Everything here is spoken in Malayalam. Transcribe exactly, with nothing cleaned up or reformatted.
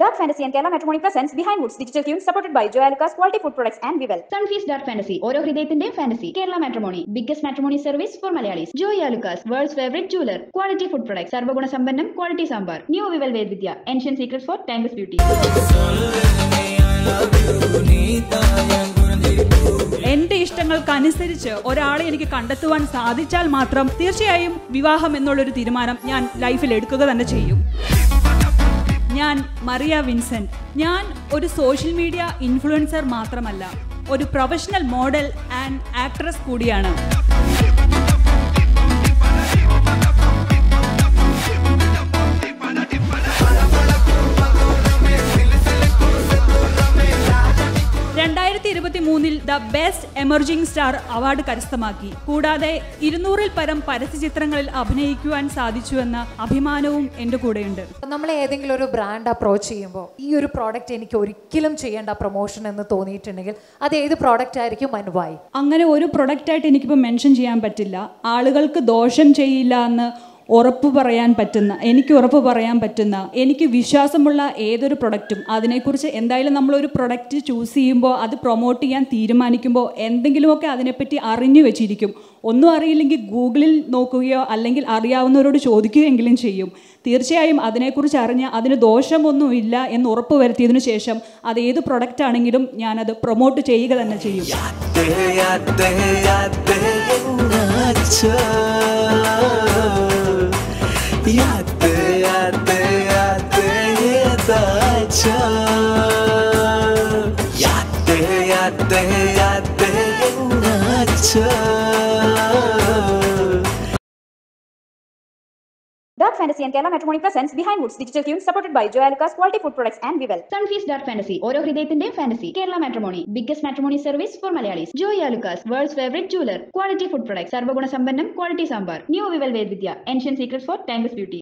Dark Fantasy and Kerala Matrimony presents Behindwoods digital tunes supported by Joyalukas Quality Food Products and Vivel. Sunfeast Dark Fantasy, Oro Hridayatinte Fantasy, Kerala Matrimony, biggest matrimony service for Malayalis. Joyalukas, world's favorite jeweler, Quality Food Products, Sarvaguna Sambannam, Quality Sambar, New Vivel Vedvidya, Ancient Secrets for Timeless Beauty. എന്റെ ഇഷ്ടങ്ങൾക്കനുസരിച്ച് ഒരാളെ എനിക്ക് കണ്ടെത്തുവാൻ സാധിച്ചാൽ മാത്രം തീർച്ചയായും വിവാഹം എന്നുള്ളൊരു തീരുമാനം ഞാൻ ലൈഫിൽ എടുക്കുക തന്നെ ചെയ്യും. ഞാൻ മറിയ വിൻസെന്റ്. ഞാൻ ഒരു സോഷ്യൽ മീഡിയ ഇൻഫ്ലുവൻസർ മാത്രമല്ല, ഒരു പ്രൊഫഷണൽ മോഡൽ ആൻഡ് ആക്ട്രസ് കൂടിയാണ്. രണ്ടായിരത്തി ഇരുപത്തി മൂന്നിൽ the best emerging star award കരസ്ഥമാക്കി. കൂടാതെ ഇരുന്നൂറിൽ പരം പരസ്യചിത്രങ്ങളിൽ അഭിനയിക്കുവാൻ സാധിച്ചുവെന്ന അഭിമാനവും എൻ്റെ കൂടെയുണ്ട്. നമ്മൾ ഏതെങ്കിലും ഒരു ബ്രാൻഡ് അപ്രോച്ച് ചെയ്യുമ്പോൾ ഈ ഒരു പ്രോഡക്റ്റ് എനിക്ക് ഒരിക്കലും ചെയ്യേണ്ട പ്രൊമോഷൻ എന്ന് തോന്നിയിട്ടുണ്ടെങ്കിൽ അത് ഏത് പ്രോഡക്റ്റ് ആയിരിക്കും, അനുവായി? അങ്ങനെ ഒരു പ്രൊഡക്റ്റായിട്ട് എനിക്കിപ്പോൾ മെൻഷൻ ചെയ്യാൻ പറ്റില്ല. ആളുകൾക്ക് ദോഷം ചെയ്യില്ല എന്ന് ഉറപ്പ് പറയാൻ പറ്റുന്ന, എനിക്ക് ഉറപ്പ് പറയാൻ പറ്റുന്ന, എനിക്ക് വിശ്വാസമുള്ള ഏതൊരു പ്രൊഡക്റ്റും, അതിനെക്കുറിച്ച് എന്തായാലും നമ്മളൊരു പ്രൊഡക്റ്റ് ചൂസ് ചെയ്യുമ്പോൾ അത് പ്രൊമോട്ട് ചെയ്യാൻ തീരുമാനിക്കുമ്പോൾ എന്തെങ്കിലുമൊക്കെ അതിനെപ്പറ്റി അറിഞ്ഞു വെച്ചിരിക്കും. ഒന്നും അറിയില്ലെങ്കിൽ ഗൂഗിളിൽ നോക്കുകയോ അല്ലെങ്കിൽ അറിയാവുന്നവരോട് ചോദിക്കുകയെങ്കിലും ചെയ്യും. തീർച്ചയായും അതിനെക്കുറിച്ച് അറിഞ്ഞ് അതിന് ദോഷമൊന്നുമില്ല എന്ന് ഉറപ്പ് വരുത്തിയതിനു ശേഷം അത് ഏത് പ്രൊഡക്റ്റ് ആണെങ്കിലും ഞാനത് പ്രൊമോട്ട് ചെയ്യുക തന്നെ ചെയ്യും. Yaate yaate yaate ye dacha yaate yaate yaate nacha. Dark Fantasy and Kerala Matrimony presents Behindwoods digital tunes supported by Joyalukas Quality Food Products and Vivel. Sunfeast Dark Fantasy, Oro Hridayatinte Fantasy, Kerala Matrimony, biggest matrimony service for Malayalis. Joyalukas, world's favorite jeweler, Quality Food Products, Sarvaguna Sambannam, Quality Sambar, New Vivel Vedvidya, Ancient Secrets for Timeless Beauty.